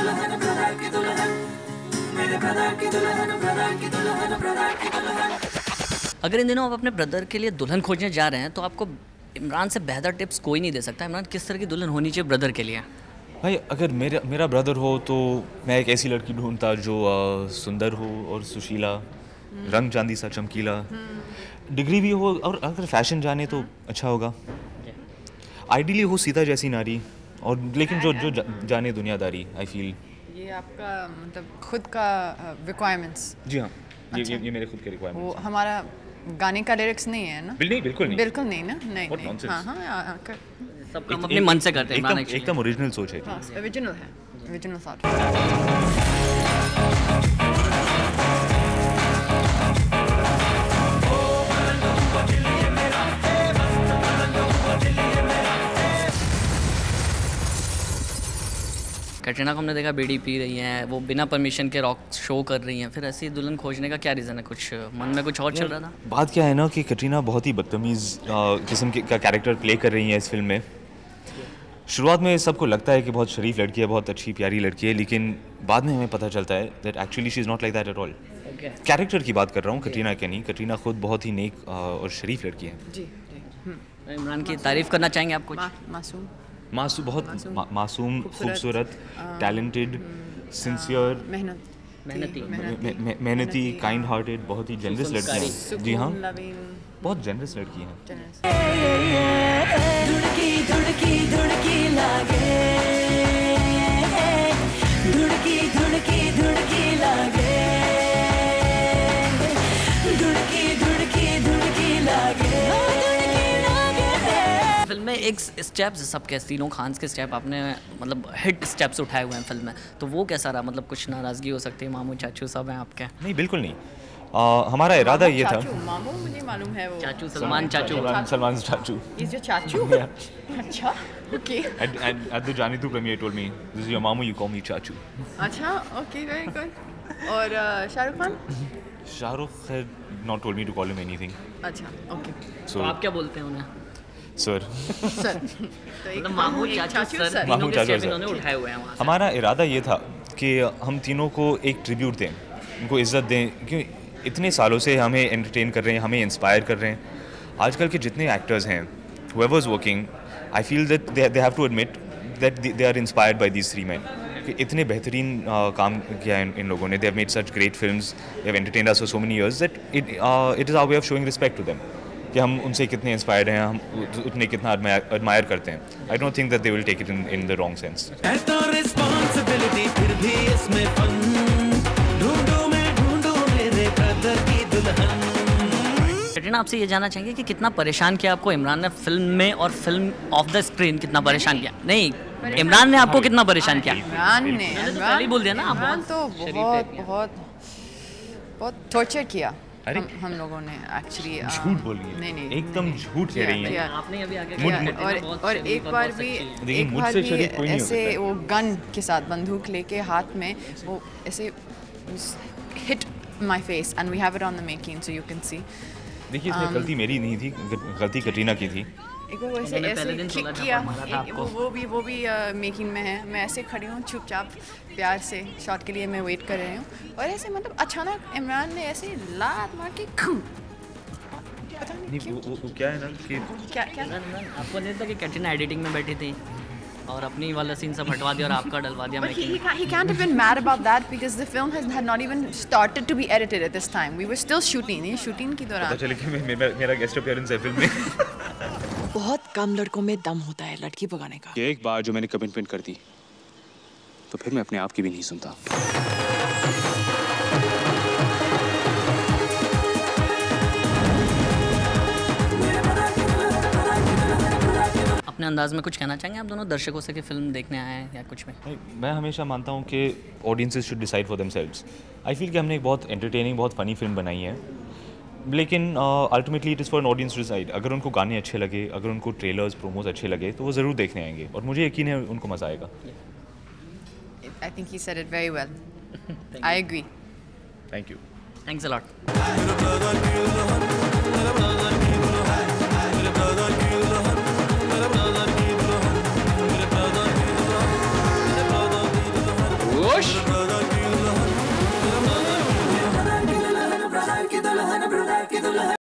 दुल्हन ब्रदर की दुल्हन, मेरे ब्रदर की दुल्हन, ब्रदर की दुल्हन, ब्रदर की दुल्हन। अगर इन दिनों आप अपने ब्रदर के लिए दुल्हन खोजने जा रहे हैं तो आपको इमरान से बेहतर टिप्स कोई नहीं दे सकता। इमरान, किस तरह की दुल्हन होनी चाहिए ब्रदर के लिए? भाई अगर मेरा ब्रदर हो तो मैं एक ऐसी लड़की ढूंढता जो सुंदर हो और सुशीला, रंग चांदी सा चमकीला, डिग्री भी हो, और अगर फैशन जाने तो अच्छा होगा। आइडियली हो सीता जैसी नारी, और लेकिन जो जाने दुनियादारी। आई फील ये आपका मतलब खुद का रिक्वायरमेंट्स। जी हाँ, अच्छा। ये मेरे खुद के वो रिक्वायरमेंट्स। हमारा गाने का लिरिक्स नहीं है ना? बिल्कुल नहीं। बिल्कुल नहीं ना? नहीं What नहीं। nonsense। हाँ, सब काम अपने मन से करते हैं इमरान actually। एकदम ओरिजिनल सोच है। ओरिजिनल है, ओरिजिनल थॉट। कैटरीना को हमने देखा बीड़ी पी रही हैं, वो बिना परमिशन के रॉक शो कर रही हैं, फिर ऐसी दुल्हन खोजने का क्या रीज़न है? कुछ मन में कुछ और चल रहा था? बात क्या है ना कि कटरीना बहुत ही बदतमीज़ किस्म का कैरेक्टर प्ले कर रही है इस फिल्म में। शुरुआत में सबको लगता है कि बहुत शरीफ लड़की है, बहुत अच्छी प्यारी लड़की है, लेकिन बाद में हमें पता चलता है that actually she is not like that at all. Character की बात कर रहा हूँ, कटरीना के नहीं। कटरीना खुद बहुत ही नेक और शरीफ लड़की है। जी। इमरान की तारीफ़ करना चाहेंगे आप कुछ? मासूम, बहुत मासूम, खूबसूरत, टैलेंटेड, सिंसियर, मेहनती, काइंड हार्टेड, बहुत ही जनरस लड़की है। जी हाँ, बहुत जनरस लड़की है। धुड़की धुड़की धुड़की लागे, धुड़की धुड़की धुड़की लागे, धुड़की धुड़की धुड़की लागे, फिल्म में एक स्टेप्स सबके तीनों खान्स के स्टेप आपने मतलब हिट स्टेप्स उठाए हुए हैं फिल्म में, तो वो कैसा रहा? मतलब कुछ नाराज़गी हो सकती है, मामू चाचू सब हैं आपके? नहीं, बिल्कुल नहीं। हमारा इरादा ये था। मामू मुझे मालूम है वो। चाचू, सलमान चाचू। सलमान चाचू। Is your चाचू? अच्छा, okay. At the Jani 2 premiere told me, this is your mamu, you call me चाचू। अच्छा, okay, very good. और Shahrukh Khan? Shahrukh had not told me to call him anything. अच्छा, okay. तो आप क्या बोलते हैं उन्हें? सर। सर। तो एक मतलब मामू एक चाचू सर, सर। तीनों मामू के चाचू स्टेप सर। इन्होंने उठाए हुए हैं वहाँ से। हमारा इरादा ये था कि हम तीनों को एक ट्रिब्यूट दें, उनको इज्जत दें, क्योंकि इतने सालों से हमें एंटरटेन कर रहे हैं, हमें इंस्पायर कर रहे हैं। आजकल के जितने एक्टर्स हैं, whoever is working, I feel that they have to admit that they are inspired by these three men. कि इतने बेहतरीन काम किया है इन लोगों ने। They have made such great films, they have entertained us for so many years that it is our way of showing respect to them. कि हम उनसे कितने इंस्पायर्ड हैं, हम उतने कितना admire करते हैं। I don't think that they will take it in the wrong sense. है तो responsibility फिर भी इसमें fun, ढूंढूं मैं ढूंढूं मेरे ब्रदर की दुल्हन। कैटरीना, आपसे ये जानना चाहेंगे कि कितना परेशान किया आपको इमरान ने फिल्म में, और फिल्म ऑफ द स्क्रीन कितना परेशान किया? नहीं, इमरान ने आपको कितना परेशान किया? इमरान ने मैंने तो पहले ही बोल दिया ना, आप इमरान तो बहुत टॉर्चर किया अरे हम लोगों ने एक्चुअली। झूठ बोल रही है। नहीं एकदम झूठ कह रही हैं। आपने अभी आगे और एक बार भी ऐसे वो गन के साथ बंदूक लेके हाथ में वो ऐसे hit my face and we have it on the making so you can see. देखिए, इसमें गलती मेरी नहीं थी, गलती कटरीना की थी। एक वो ऐसे किक किया, वो भी मेकिंग में है। मैं ऐसे खड़ी हूँ चुपचाप, प्यार से शॉट के लिए मैं वेट कर रही हूँ, और ऐसे मतलब अचानक इमरान ने ऐसे लात मार के पता नहीं क्यों। वो क्या है ना कि क्या आपको नहीं था कि कैटरीना एडिटिंग में बैठी थी और अपनी वाला सीन सब हटवा दिया और आपका डलवा दिया? But he can't have been mad about that because the film had not even started to be edited at this time. We were still shooting. ये shooting की पता दौरान। चले कि मेरा गेस्ट अपीयरेंस है फिल्म में। बहुत कम लड़कों में दम होता है लड़की भगाने का। कि एक बार जो मैंने कमिटमेंट कर दी तो फिर मैं अपने आप की भी नहीं सुनता। अपने अंदाज में कुछ कहना चाहेंगे आप दोनों दर्शकों से कि फिल्म देखने आए हैं या कुछ में? मैं हमेशा मानता हूँ कि audiences should decide for themselves. I feel कि हमने एक बहुत एंटरटेनिंग, बहुत फ़नी फिल्म बनाई है, लेकिन ultimately it is for an audience to decide. अगर उनको गाने अच्छे लगे, अगर उनको ट्रेलर्स, प्रोमोज अच्छे लगे, तो वो ज़रूर देखने आएंगे, और मुझे यकीन है उनको मज़ा आएगा। I think he said it very well. I agree. Thank you. Thanks a lot. खुश